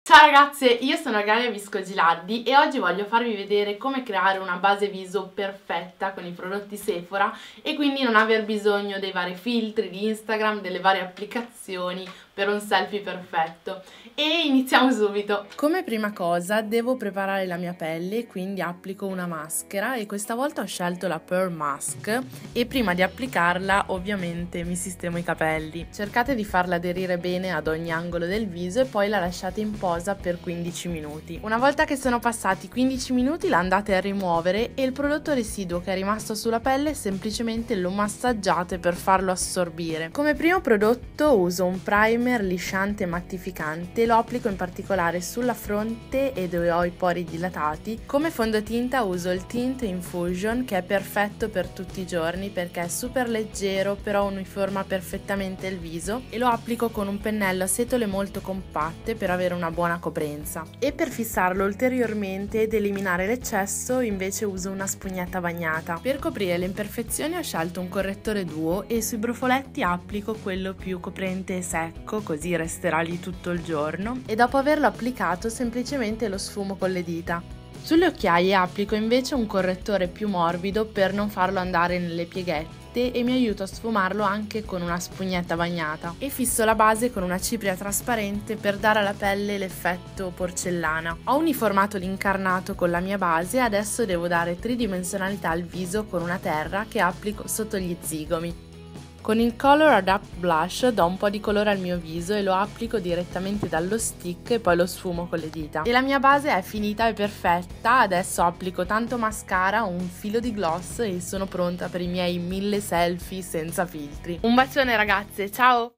Ciao ragazze, io sono Gaia Visco Gilardi e oggi voglio farvi vedere come creare una base viso perfetta con i prodotti Sephora e quindi non aver bisogno dei vari filtri di Instagram, delle varie applicazioni per un selfie perfetto. E iniziamo subito! Come prima cosa devo preparare la mia pelle, quindi applico una maschera e questa volta ho scelto la Pearl Mask e prima di applicarla ovviamente mi sistemo i capelli. Cercate di farla aderire bene ad ogni angolo del viso e poi la lasciate in posa per 15 minuti. Una volta che sono passati 15 minuti la andate a rimuovere e il prodotto residuo che è rimasto sulla pelle semplicemente lo massaggiate per farlo assorbire. Come primo prodotto uso un primer lisciante e mattificante, lo applico in particolare sulla fronte e dove ho i pori dilatati. Come fondotinta uso il Tint Infusion che è perfetto per tutti i giorni perché è super leggero però uniforma perfettamente il viso e lo applico con un pennello a setole molto compatte per avere una buona coprenza. E per fissarlo ulteriormente ed eliminare l'eccesso invece uso una spugnetta bagnata. Per coprire le imperfezioni ho scelto un correttore duo e sui brufoletti applico quello più coprente e secco, così resterà lì tutto il giorno, e dopo averlo applicato semplicemente lo sfumo con le dita. Sulle occhiaie applico invece un correttore più morbido per non farlo andare nelle pieghette e mi aiuto a sfumarlo anche con una spugnetta bagnata e fisso la base con una cipria trasparente per dare alla pelle l'effetto porcellana. Ho uniformato l'incarnato con la mia base e adesso devo dare tridimensionalità al viso con una terra che applico sotto gli zigomi. Con il Color Adapt Blush do un po' di colore al mio viso e lo applico direttamente dallo stick e poi lo sfumo con le dita. E la mia base è finita e perfetta, adesso applico tanto mascara, un filo di gloss e sono pronta per i miei 1000 selfie senza filtri. Un bacione ragazze, ciao!